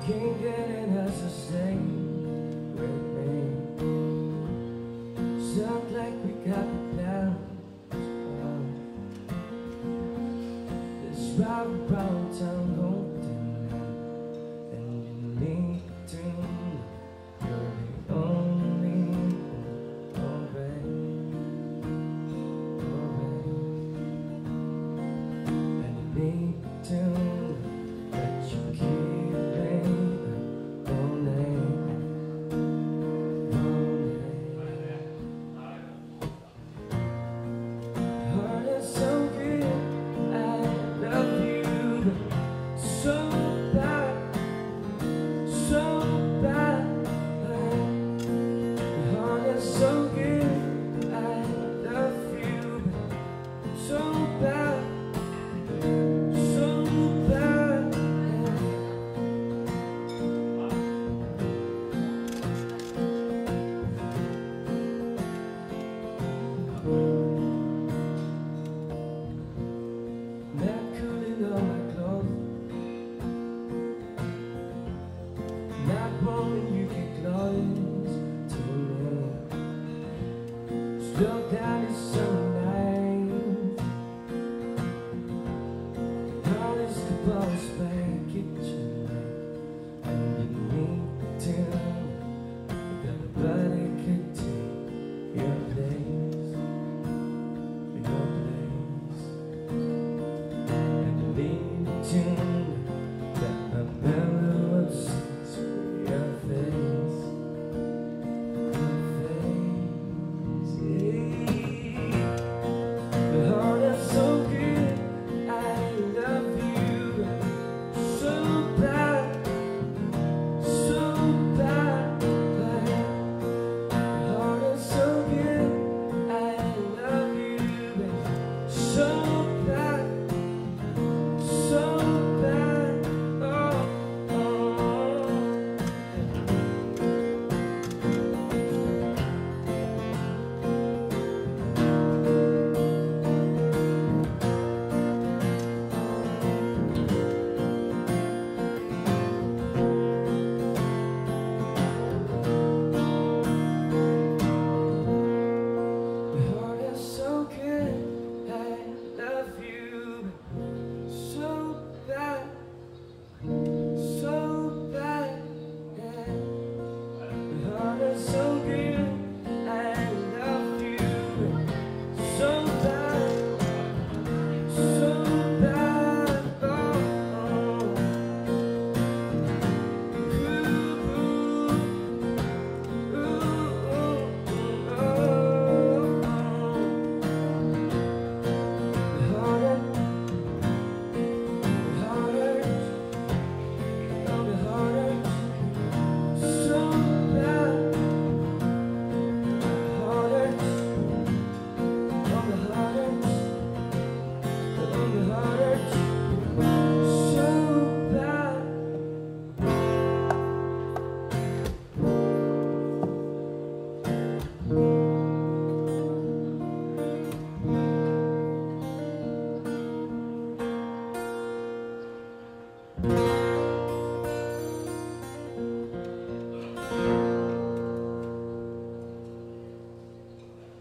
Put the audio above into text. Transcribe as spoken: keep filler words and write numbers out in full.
can't get in as a stay with me. Sounds like we got the plans. This ride around town holding me, and you need to know you're the only one, oh babe, oh babe. And you need to know that you keep me all night, all night. Heart is so good, I love you, but so bad, so bad. Heart is so good, I love you, but so bad, so bad. Not cooling on my clothes, not wanting you get close to me. Slow down is so